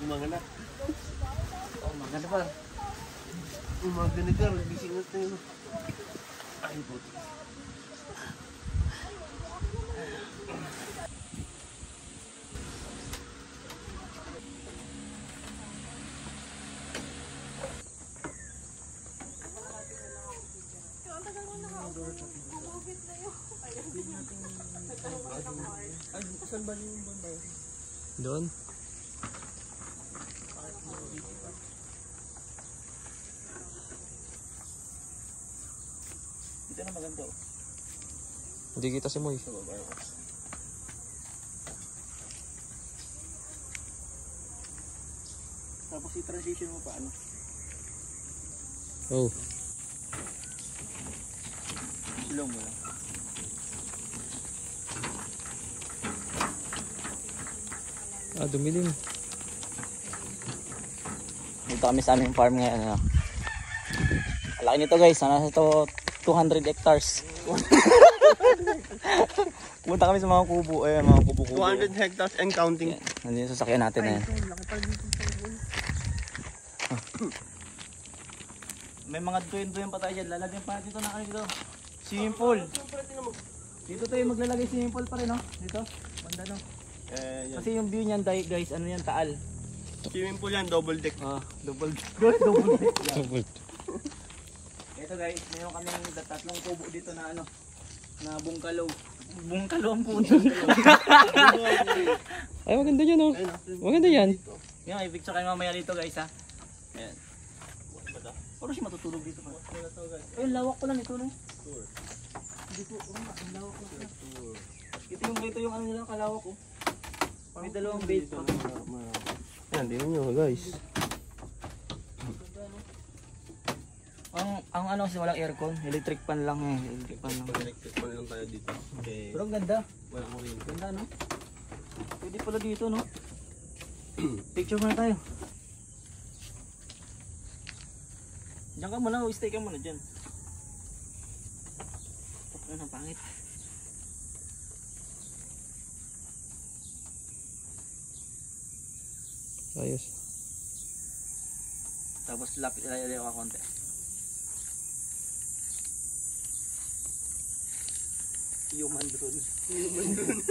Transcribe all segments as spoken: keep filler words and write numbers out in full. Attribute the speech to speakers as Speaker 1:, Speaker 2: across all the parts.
Speaker 1: Umaga na.
Speaker 2: Oh, umaga na pa.
Speaker 1: Umaga na ka, gising na tayo. Ay, puto.
Speaker 3: Saan ba yung banda?
Speaker 2: Doon.
Speaker 3: Dito na maganda.
Speaker 2: Hindi kita si Moy.
Speaker 3: Tapos i-transition mo pa ano?
Speaker 2: Oh.
Speaker 3: Slow mo lang.
Speaker 2: Ah, dumilim.
Speaker 3: Dito kami sa aming farm ngayon. Ano? Laki nito guys. Nasa ito two hundred hectares. Punta kami sa mga kubo. Eh, mga kubo-kubo.
Speaker 1: two hundred hectares and counting.
Speaker 3: Yeah. Nandito yung sasakyan natin. Eh. May mga tuwin-tuwin pa tayo dyan. Lalagyan pa dito na kayo dito. Swimming pool. Dito tayo maglalagay swimming pool pa rin. No? Dito. Banda no.
Speaker 1: Eh, yan.
Speaker 3: Kasi yung view niyan guys, ano yan, taal.
Speaker 1: Swimming pool yan, double deck.
Speaker 3: Ah, double deck. Double deck.
Speaker 2: Double.
Speaker 3: Ito guys, mayroon kaming tatlong kubo dito na ano, na bungkalo. Bungkalo ang puno.
Speaker 2: Ay, maganda yan oh. Maganda yan.
Speaker 3: Yan, i-picture kayo mamaya dito guys ha. Ayan. Parang siya matutulog dito pa. Ay, lawak ko lang ito no. Dito, oh, ang lawak ko. Ito yung dito yung ano nila, kalawak ko. May dalawang bed pa.
Speaker 1: Yan, tingnan nyo guys.
Speaker 3: Ang ang ano kasi walang aircon, electric fan lang eh, electric fan lang.
Speaker 1: Electric fan lang tayo dito. Okay.
Speaker 3: Pero ang ganda.
Speaker 1: Wala mo rin.
Speaker 3: Ganda no? Pwede pala dito no? Picture muna tayo. Diyan ka muna, stay ka muna dyan. Ano, pangit.
Speaker 2: Ayos.
Speaker 3: Tapos lapit ilayo ka konti. Human drone. Human drone.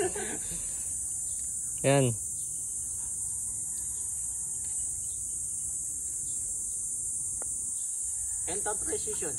Speaker 2: Yan.
Speaker 3: And top precision.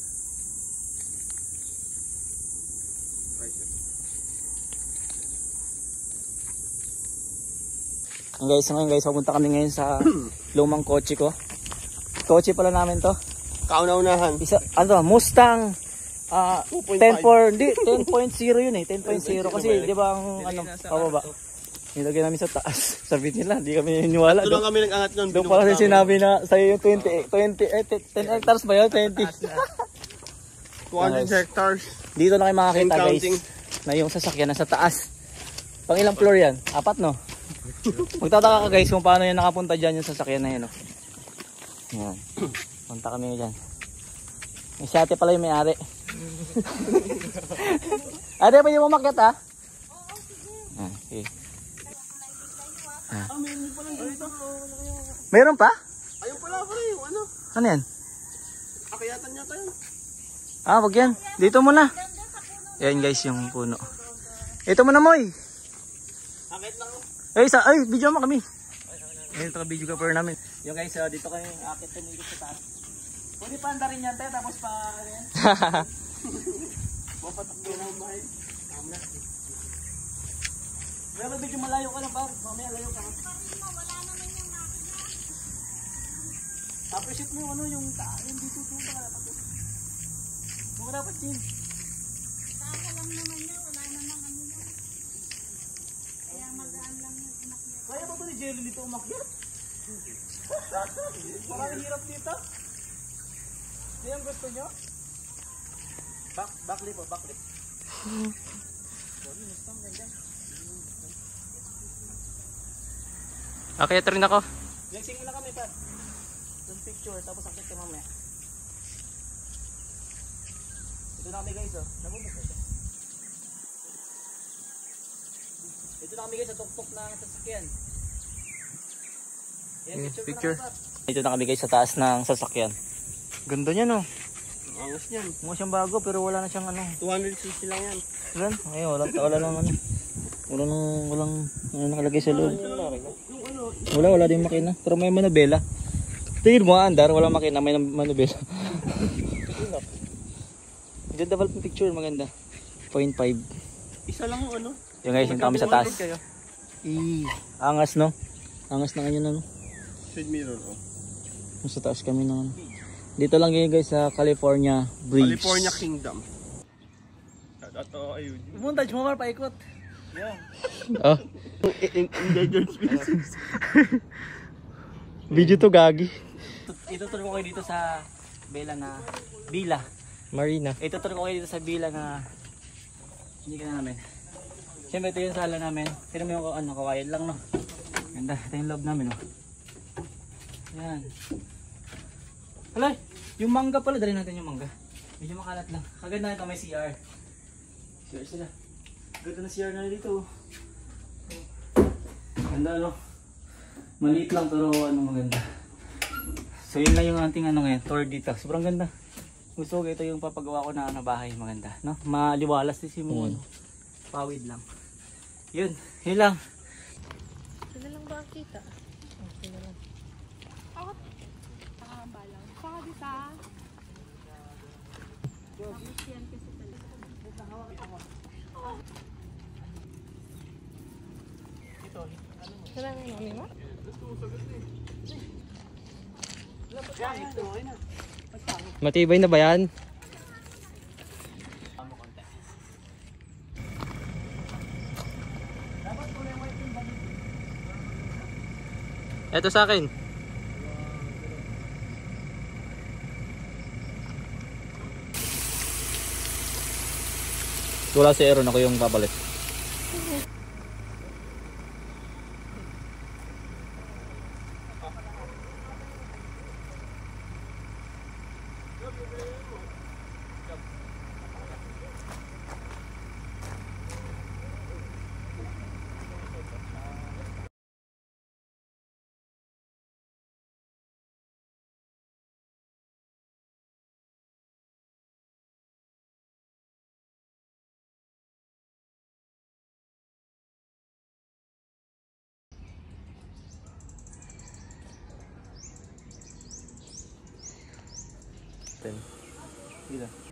Speaker 3: Guys, ngayon guys, pupunta kami ngayon sa lumang kotse ko. Kotse pala namin to.
Speaker 1: Kauna-unahan.
Speaker 3: Isa, ano, Mustang uh, ten point zero yun eh, ten point zero kasi di ba ang ano, pababa. Nilagay namin sa taas. Sabi nila, di kami niniwala.
Speaker 1: Doon kami nag-angat nun.
Speaker 3: Doon pala kasi sinabi na sa'yo yung twenty, twenty, eh, ten hectares ba yun? twenty.
Speaker 1: two hundred hectares.
Speaker 3: Dito na kayo makakita
Speaker 1: And
Speaker 3: guys,
Speaker 1: counting.
Speaker 3: na yung sasakyan nasa taas. Pang ilang floor yan? Apat no? Magtataka ka guys kung paano yan nakapunta dyan yung sasakyan na yun. No? Yan. Punta kami dyan. Yung si ate pala yung may-ari. Ate, pwede mo makyat ha? Oo, sige. Ah, sige. Ah.
Speaker 1: Ah, meron pa lang dito.
Speaker 3: Meron pa?
Speaker 1: Ayun pala pala yung ano.
Speaker 3: Ano yan?
Speaker 1: Akayatan niya tayo.
Speaker 3: Ah, wag yan. Dito muna. Yan guys yung puno. Ito muna Moy.
Speaker 1: Akit lang.
Speaker 3: Eh, isa, ay, video mo kami. Ayun, ito ka video ka per namin. Yung guys, uh, dito kayo akit tumigil sa taas. Pwede pa anda rin yan tayo, tapos pa, ano yan? Mapatakbo na ang bahay. Tama. Pero medyo malayo ka lang, par. Mamaya layo ka.
Speaker 4: Wala naman yung nakita.
Speaker 3: Appreciate mo yung ano, yung taan, yung dito, dito ka dapat. Kung ka dapat, Chin.
Speaker 4: Kaka lang naman niya, wala namang ano yan. Kaya magaan lang yung inakyat.
Speaker 3: Kaya ba ito ni Jelly dito umakyat? Parang hirap dito. Hindi ang gusto nyo? Back, backlip o, backlip.
Speaker 2: Akit rin ako.
Speaker 3: Langsing mo na kami pa. Yung picture, tapos akit ka mamaya. Ito na kami guys oh. Nabunod ito. Ito na kami guys sa tuktok na sasakyan.
Speaker 2: Eh, picture.
Speaker 3: Ito na kami guys sa taas ng sasakyan. Ganda niya no.
Speaker 1: Angas niyan.
Speaker 3: Mukha siyang bago pero wala na siyang ano.
Speaker 1: two hundred cc lang yan.
Speaker 3: Yan, ayun, wala, wala lang ano. Wala nang, walang, ano nakalagay sa loob. Wala, wala din makina. Pero may manubela. Tingin mo, andar, wala makina, may manubela. Ganda pala yung picture, maganda. point five.
Speaker 1: Isa lang yung ano.
Speaker 3: Yung guys, yung kami sa taas. I, angas no? Angas na ganyan ano.
Speaker 1: Side mirror, oh.
Speaker 3: Sa taas kami ng ano. Dito lang yun guys sa California Bridge.
Speaker 1: California Kingdom. Ito, ayun.
Speaker 3: Montage mo pa paikot.
Speaker 2: Oh.
Speaker 1: Endangered species.
Speaker 2: Video to gagi.
Speaker 3: Ituturo ko kayo dito sa Bela na Bila.
Speaker 2: Marina.
Speaker 3: Ituturo ko kayo dito sa Bila na hindi ka na namin. Siyempre ito yung sala namin. Sino mo yung ano, kawayan lang no. Ganda, ito yung loob namin no. Yan. Alay, yung mangga pala, dali natin yung mangga. Medyo makalat lang. Kaganda ito may C R. C R sila. Ganda na C R na dito. Ganda no. Maliit lang pero ano maganda. So yun lang yung ating ano ngayon, tour dito. Sobrang ganda. Gusto ko ito yung papagawa ko na ano, bahay maganda, no? Maliwalas din si mo, ano. Pawid lang. Yun, yun lang.
Speaker 4: Sino lang ba ang kita? Oh, sino lang. Ako. Ah, balang. Saka di sa. Yan kasi talaga. Sila na yung mami mo?
Speaker 2: Matibay na ba yan? Ito sa akin.
Speaker 3: Wala si Aaron, ako yung babalik.
Speaker 2: Ten.
Speaker 3: Sige.